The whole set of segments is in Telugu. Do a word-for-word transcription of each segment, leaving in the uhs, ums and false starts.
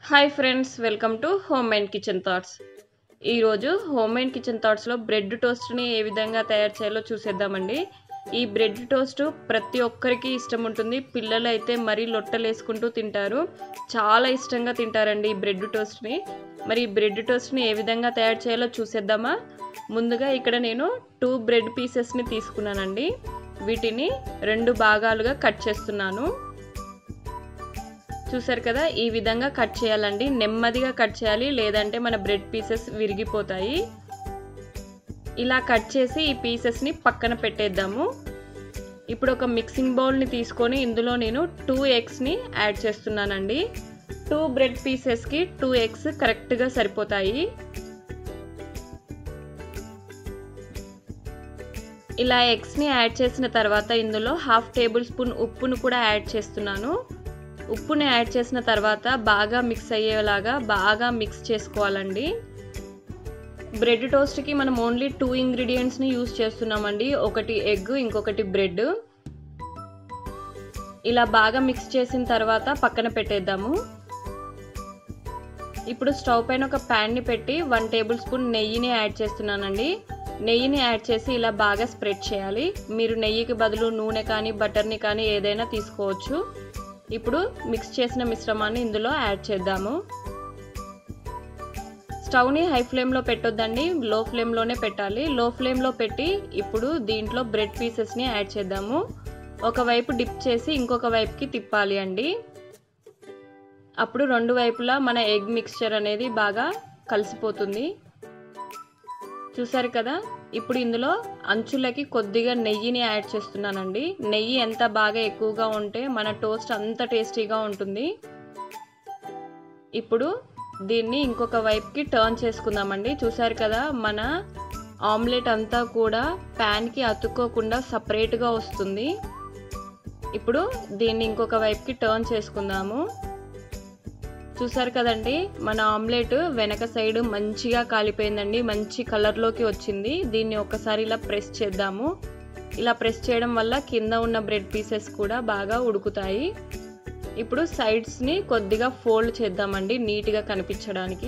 Hi friends, welcome to home and kitchen thoughts. ఈరోజు హోమ్ అండ్ కిచెన్ థాట్స్లో బ్రెడ్ టోస్ట్ని ఏ విధంగా తయారు చేయాలో చూసేద్దామండి. ఈ బ్రెడ్ టోస్ట్ ప్రతి ఒక్కరికి ఇష్టం ఉంటుంది. పిల్లలు అయితే మరీ లొట్టలు వేసుకుంటూ తింటారు, చాలా ఇష్టంగా తింటారండి ఈ బ్రెడ్ టోస్ట్ని. మరి ఈ బ్రెడ్ టోస్ట్ని ఏ విధంగా తయారు చేయాలో చూసేద్దామా. ముందుగా ఇక్కడ నేను టూ బ్రెడ్ పీసెస్ని తీసుకున్నానండి. వీటిని రెండు భాగాలుగా కట్ చేస్తున్నాను. చూసారు కదా, ఈ విధంగా కట్ చేయాలండి. నెమ్మదిగా కట్ చేయాలి, లేదంటే మన బ్రెడ్ పీసెస్ విరిగిపోతాయి. ఇలా కట్ చేసి ఈ పీసెస్ని పక్కన పెట్టేద్దాము. ఇప్పుడు ఒక మిక్సింగ్ బౌల్ని తీసుకొని ఇందులో నేను టూ ఎగ్స్ని యాడ్ చేస్తున్నానండి. టూ బ్రెడ్ పీసెస్కి టూ ఎగ్స్ కరెక్ట్గా సరిపోతాయి. ఇలా ఎగ్స్ని యాడ్ చేసిన తర్వాత ఇందులో హాఫ్ టేబుల్ స్పూన్ ఉప్పును కూడా యాడ్ చేస్తున్నాను. ఉప్పుని యాడ్ చేసిన తర్వాత బాగా మిక్స్ అయ్యేలాగా బాగా మిక్స్ చేసుకోవాలండి. బ్రెడ్ టోస్ట్కి మనం ఓన్లీ టూ ఇంగ్రీడియంట్స్ని యూజ్ చేస్తున్నామండి. ఒకటి ఎగ్, ఇంకొకటి బ్రెడ్. ఇలా బాగా మిక్స్ చేసిన తర్వాత పక్కన పెట్టేద్దాము. ఇప్పుడు స్టవ్ పైన ఒక ప్యాన్ని పెట్టి వన్ టేబుల్ స్పూన్ నెయ్యిని యాడ్ చేస్తున్నానండి. నెయ్యిని యాడ్ చేసి ఇలా బాగా స్ప్రెడ్ చేయాలి. మీరు నెయ్యికి బదులు నూనె కానీ బటర్ని కానీ ఏదైనా తీసుకోవచ్చు. ఇప్పుడు మిక్స్ చేసిన మిశ్రమాన్ని ఇందులో యాడ్ చేద్దాము. స్టవ్ని హై ఫ్లేమ్లో పెట్టొద్దండి, లో ఫ్లేమ్లోనే పెట్టాలి. లో ఫ్లేమ్లో పెట్టి ఇప్పుడు దీంట్లో బ్రెడ్ పీసెస్ని యాడ్ చేద్దాము. ఒకవైపు డిప్ చేసి ఇంకొక వైపుకి తిప్పాలి అండి. అప్పుడు రెండు వైపులా మన ఎగ్ మిక్స్చర్ అనేది బాగా కలిసిపోతుంది. చూసారు కదా, ఇప్పుడు ఇందులో అంచులకి కొద్దిగా నెయ్యిని యాడ్ చేస్తున్నానండి. నెయ్యి ఎంత బాగా ఎక్కువగా ఉంటే మన టోస్ట్ అంత టేస్టీగా ఉంటుంది. ఇప్పుడు దీన్ని ఇంకొక వైపుకి టర్న్ చేసుకుందామండి. చూసారు కదా, మన ఆమ్లెట్ అంతా కూడా ప్యాన్కి అతుక్కోకుండా సపరేట్గా వస్తుంది. ఇప్పుడు దీన్ని ఇంకొక వైపుకి టర్న్ చేసుకుందాము. చూసారు కదండి, మన ఆమ్లెట్ వెనక సైడ్ మంచిగా కాలిపోయిందండి, మంచి కలర్లోకి వచ్చింది. దీన్ని ఒకసారి ఇలా ప్రెస్ చేద్దాము. ఇలా ప్రెస్ చేయడం వల్ల కింద ఉన్న బ్రెడ్ పీసెస్ కూడా బాగా ఉడుకుతాయి. ఇప్పుడు సైడ్స్ని కొద్దిగా ఫోల్డ్ చేద్దామండి, నీట్గా కనిపించడానికి.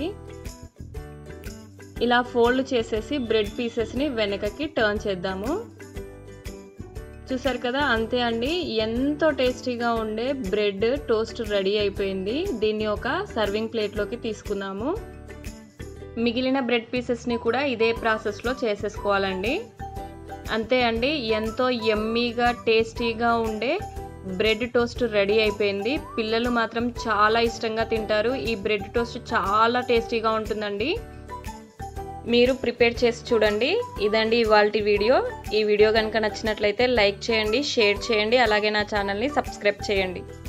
ఇలా ఫోల్డ్ చేసేసి బ్రెడ్ పీసెస్ని వెనకకి టర్న్ చేద్దాము. చూసారు కదా, అంతే అండి, ఎంతో టేస్టీగా ఉండే బ్రెడ్ టోస్ట్ రెడీ అయిపోయింది. దీన్ని ఒక సర్వింగ్ ప్లేట్లోకి తీసుకుందాము. మిగిలిన బ్రెడ్ పీసెస్ని కూడా ఇదే ప్రాసెస్లో చేసేసుకోవాలండి. అంతే అండి, ఎంతో యమ్మీగా టేస్టీగా ఉండే బ్రెడ్ టోస్ట్ రెడీ అయిపోయింది. పిల్లలు మాత్రం చాలా ఇష్టంగా తింటారు. ఈ బ్రెడ్ టోస్ట్ చాలా టేస్టీగా ఉంటుందండి. మీరు ప్రిపేర్ చేసి చూడండి. ఇదండి ఇవాల్టి వీడియో. ఈ వీడియో కనుక నచ్చినట్లయితే లైక్ చేయండి, షేర్ చేయండి, అలాగే నా ఛానల్ని సబ్స్క్రైబ్ చేయండి.